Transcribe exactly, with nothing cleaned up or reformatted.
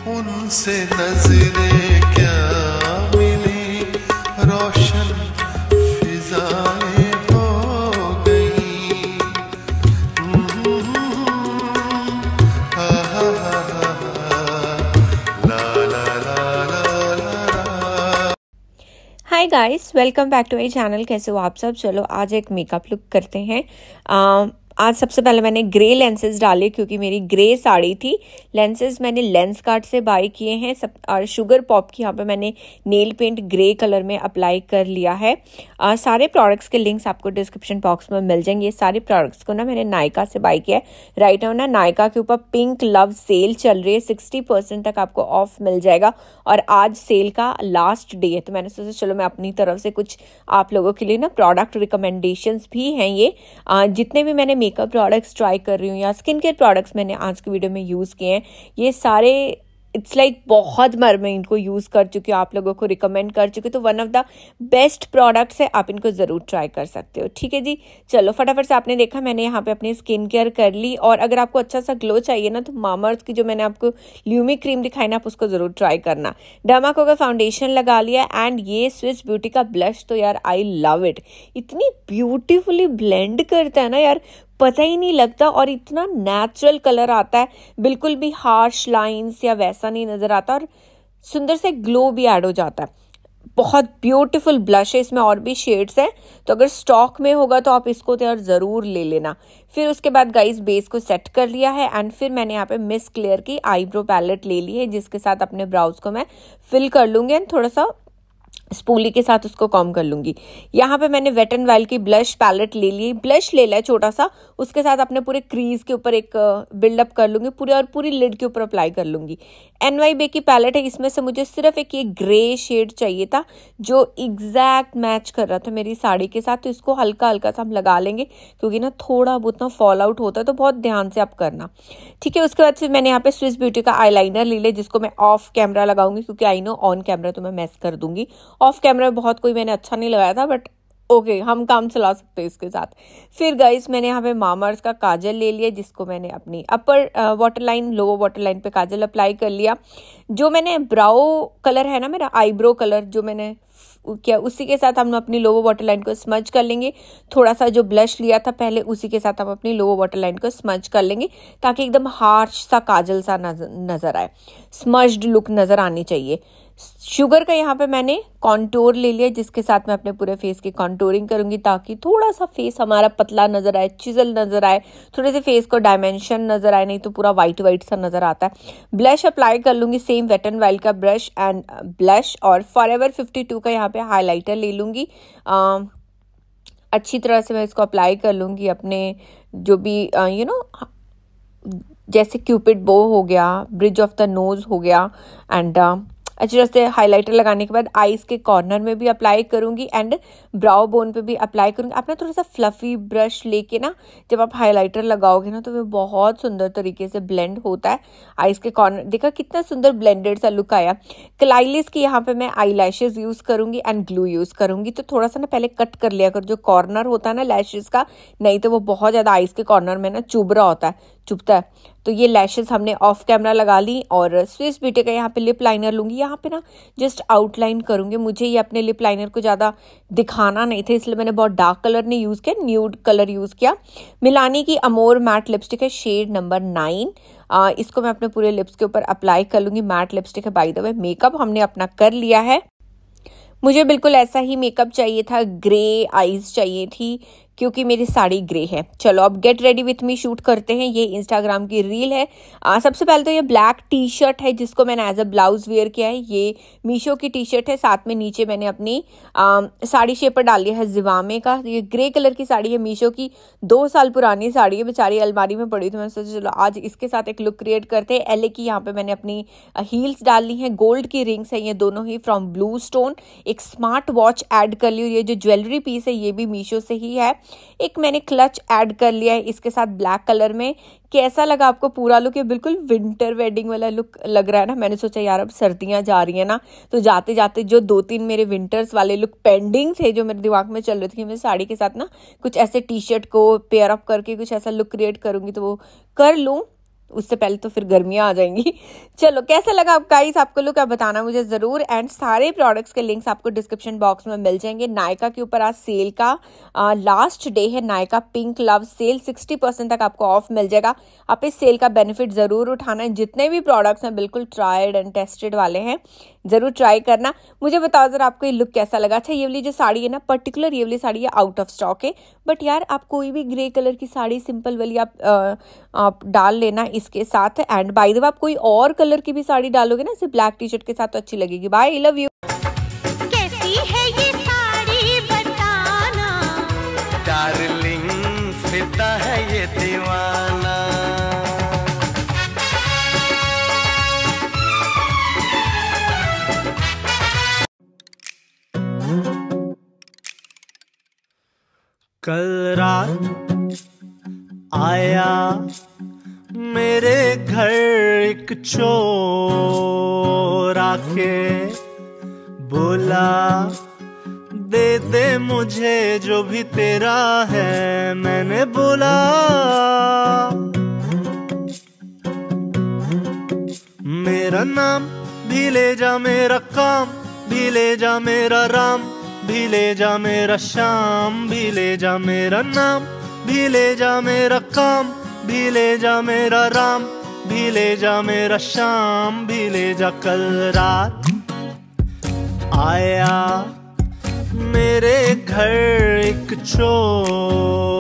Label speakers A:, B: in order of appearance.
A: उनसे नजरें क्या मिली, रोशन फिजाएं हो गई। हा हा हा हा, ला ला ला ला ला।
B: Hi guys, welcome back to my channel. कैसे हो आप सब? चलो आज एक मेकअप लुक करते हैं। आ, आज सबसे पहले मैंने ग्रे लेंसेज डाले क्योंकि मेरी ग्रे साड़ी थी। लेंसेज मैंने लेंस कार्ट से बाय किए हैं सब, और शुगर पॉप की यहाँ पे मैंने नेल पेंट ग्रे कलर में अप्लाई कर लिया है। आ, सारे प्रोडक्ट्स के लिंक्स आपको डिस्क्रिप्शन बॉक्स में मिल जाएंगे। ये सारे प्रोडक्ट्स को ना मैंने नायका से बाय किया है। राइट नाउ ना नायका के ऊपर पिंक लव सेल चल रही है, सिक्सटी परसेंट तक आपको ऑफ मिल जाएगा और आज सेल का लास्ट डे है। तो मैंने सोचा चलो मैं अपनी तरफ से कुछ आप लोगों के लिए ना प्रोडक्ट रिकमेंडेशंस भी हैं। ये आ, जितने भी मैंने मेकअप प्रोडक्ट्स ट्राई कर रही हूँ या स्किन केयर प्रोडक्ट्स मैंने आज की वीडियो में यूज़ किए हैं, ये सारे इट्स लाइक like, बहुत बार मैं इनको यूज़ कर चुकी हूँ, आप लोगों को रिकमेंड कर चुकी हूँ। तो one of the best products है, आप इनको ज़रूर ट्राई कर सकते हो। ठीक है जी, चलो फटाफट से आपने देखा मैंने यहाँ पे अपनी स्किन केयर कर ली। और अगर आपको अच्छा सा ग्लो चाहिए ना तो मामाअर्थ की जो मैंने आपको ल्यूमी क्रीम दिखाई ना, आप उसको ज़रूर ट्राई करना। डर्माको का फाउंडेशन लगा लिया एंड ये स्विस ब्यूटी का ब्लश तो यार आई लव इट। इतनी ब्यूटीफुली ब्लेंड करता है ना यार, पता ही नहीं लगता और इतना नेचुरल कलर आता है, बिल्कुल भी हार्श लाइंस या वैसा नहीं नजर आता और सुंदर से ग्लो भी ऐड हो जाता है। बहुत ब्यूटीफुल ब्लश है, इसमें और भी शेड्स हैं, तो अगर स्टॉक में होगा तो आप इसको तो यार ज़रूर ले लेना। फिर उसके बाद गाइस बेस को सेट कर लिया है एंड फिर मैंने यहाँ पे मिस क्लियर की आईब्रो पैलेट ले ली है, जिसके साथ अपने ब्राउज को मैं फिल कर लूँगी एंड थोड़ा सा स्पूली के साथ उसको कॉम कर लूंगी। यहाँ पे मैंने वेट एंड वाइल्ड की ब्लश पैलेट ले ली, ब्लश ले लिया छोटा सा, उसके साथ अपने पूरे क्रीज के ऊपर एक बिल्डअप कर लूंगी पूरे और पूरी लिड के ऊपर अप्लाई कर लूंगी। एन वाई बे की पैलेट है, इसमें से मुझे सिर्फ एक ये ग्रे शेड चाहिए था जो एग्जैक्ट मैच कर रहा था मेरी साड़ी के साथ, तो इसको हल्का हल्का सा हम लगा लेंगे क्योंकि ना थोड़ा बहुत ना फॉल आउट होता है, तो बहुत ध्यान से आप करना। ठीक है, उसके बाद फिर मैंने यहाँ पे स्विस ब्यूटी का आईलाइनर ले लिया, जिसको मैं ऑफ कैमरा लगाऊंगी क्योंकि आई नो ऑन कैमरा तो मैं मैस कर दूंगी। ऑफ कैमरा बहुत कोई मैंने अच्छा नहीं लगाया था, बट ओके okay, हम काम चला सकते हैं इसके साथ। फिर गाइस मैंने यहाँ पे मामाअर्थ का काजल ले लिया, जिसको मैंने अपनी upper water line lower water line पे काजल अप्लाई कर लिया। जो मैंने ब्राउ कलर है ना मेरा आईब्रो कलर जो मैंने क्या, उसी के साथ हम अपनी लोअर वाटर लाइन को स्मज कर लेंगे। थोड़ा सा जो ब्लश लिया था पहले उसी के साथ हम अपनी लोअर वाटर लाइन को स्मज कर लेंगे ताकि एकदम हार्श सा काजल सा नजर नजर आए, स्मज्ड लुक नजर आनी चाहिए। शुगर का यहाँ पे मैंने कॉन्टोर ले लिया, जिसके साथ मैं अपने पूरे फेस की कॉन्टोरिंग करूंगी ताकि थोड़ा सा फेस हमारा पतला नजर आए, चिजल नजर आए, थोड़े से फेस को डायमेंशन नजर आए, नहीं तो पूरा वाइट वाइट सा नजर आता है। ब्लश अप्लाई कर लूंगी, सेम वेट एंड वाइल्ड का ब्रश एंड ब्लश, और फॉरएवर फिफ्टी टू का यहाँ पे हाईलाइटर ले लूंगी। आ, अच्छी तरह से मैं इसको अप्लाई कर लूंगी अपने जो भी यू नो जैसे क्यूपिड बो हो गया, ब्रिज ऑफ द नोज हो गया एंड अच्छी तरह से हाइलाइटर लगाने के बाद आईज के कॉर्नर में भी अप्लाई करूंगी एंड ब्राउ बोन पे भी अप्लाई करूंगी। आप ना थोड़ा सा फ्लफी ब्रश लेके ना जब आप हाइलाइटर लगाओगे ना तो वो बहुत सुंदर तरीके से ब्लेंड होता है। आईज के कॉर्नर देखा कितना सुंदर ब्लेंडेड सा लुक आया। क्लाइलिस की यहाँ पे मैं आई लैशेज यूज करूंगी एंड ग्लू यूज करूंगी, तो थोड़ा सा ना पहले कट कर लिया कर जो कॉर्नर होता है ना लैशेज का, नहीं तो वो बहुत ज्यादा आईज के कॉर्नर में ना चुभ रहा होता है चुभता है। तो ये लैशेस हमने ऑफ कैमरा लगा ली और स्विस ब्यूटी का यहाँ पे लिप लाइनर लूंगी। यहाँ पे ना जस्ट आउटलाइन करूंगी, मुझे ये अपने लिप लाइनर को ज़्यादा दिखाना नहीं था इसलिए मैंने बहुत डार्क कलर नहीं यूज़ किया, न्यूड कलर यूज़ किया। मिलानी की अमोर मैट लिपस्टिक है, शेड नंबर नाइन। आ, इसको मैं अपने पूरे लिप्स के ऊपर अप्लाई कर लूंगी। मैट लिपस्टिक है बाय द वे। मेकअप हमने अपना कर लिया है, मुझे बिल्कुल ऐसा ही मेकअप चाहिए था, ग्रे आईज चाहिए थी क्योंकि मेरी साड़ी ग्रे है। चलो अब get ready with me shoot करते हैं। ये इंस्टाग्राम की रील है। आ, सबसे पहले तो ये ब्लैक टी शर्ट है जिसको मैंने एज अ ब्लाउज वेयर किया है। ये मीशो की टी शर्ट है, साथ में नीचे मैंने अपनी आ, साड़ी शेपर डाल लिया है जिवामे का। ये ग्रे कलर की साड़ी है, मीशो की दो साल पुरानी साड़ी है, बेचारी अलमारी में पड़ी थी। मैंने सोचा चलो आज इसके साथ एक लुक क्रिएट करते हैं। एल ए की यहाँ पे मैंने अपनी हील्स डाल ली हैं, गोल्ड की रिंग्स है ये दोनों ही फ्रॉम ब्लू स्टोन। एक स्मार्ट वॉच ऐड कर ली, ये जो ज्वेलरी पीस है ये भी मीशो से ही है। एक मैंने क्लच ऐड कर लिया है इसके साथ ब्लैक कलर में। कैसा लगा आपको पूरा लुक? ये बिल्कुल विंटर वेडिंग वाला लुक लग रहा है ना। मैंने सोचा यार अब सर्दियां जा रही है ना, तो जाते जाते जो दो तीन मेरे विंटर्स वाले लुक पेंडिंग थे जो मेरे दिमाग में चल रहे थे कि मैं साड़ी के साथ ना कुछ ऐसे टी शर्ट को पेयर अप करके कुछ ऐसा लुक क्रिएट करूंगी तो वो कर लूँ। उससे पहले तो फिर गर्मियाँ आ जाएंगी। चलो कैसा लगा आप गाइस, आपको लुक आप बताना मुझे ज़रूर। एंड सारे प्रोडक्ट्स के लिंक्स आपको डिस्क्रिप्शन बॉक्स में मिल जाएंगे। नायका के ऊपर आज सेल का लास्ट डे है, Nykaa pink love sale, sixty percent तक आपको ऑफ मिल जाएगा। आप इस सेल का बेनिफिट ज़रूर उठाना। जितने भी प्रोडक्ट्स हैं बिल्कुल ट्राइड एंड टेस्टेड वाले हैं, ज़रूर ट्राई करना। मुझे बताओ ज़रा आपको ये लुक कैसा लगा। अच्छा, ये वाली जो साड़ी है ना, पर्टिकुलर ये वाली साड़ी है आउट ऑफ स्टॉक है, बट यार आप कोई भी ग्रे कलर की साड़ी सिंपल वाली आप, आ, आप डाल लेना इसके साथ। एंड बाय द वे आप कोई और कलर की भी साड़ी डालोगे ना सिर्फ ब्लैक टी शर्ट के साथ तो अच्छी लगेगी। Bye, I love you.
C: कैसी है ये साड़ी बताना,
A: डार्लिंग फिदा है ये दीवाना।
D: कल रात आया मेरे घर एक चोर आके बोला दे दे मुझे जो भी तेरा है। मैंने बोला मेरा नाम भी ले जा, मेरा काम भी ले जा, मेरा राम भी ले जा, मेरा श्याम भी ले जा, मेरा नाम भी ले जा, मेरा काम भी ले जा, मेरा राम भी ले जा, मेरा श्याम भी ले जा। कल रात आया मेरे घर एक चोर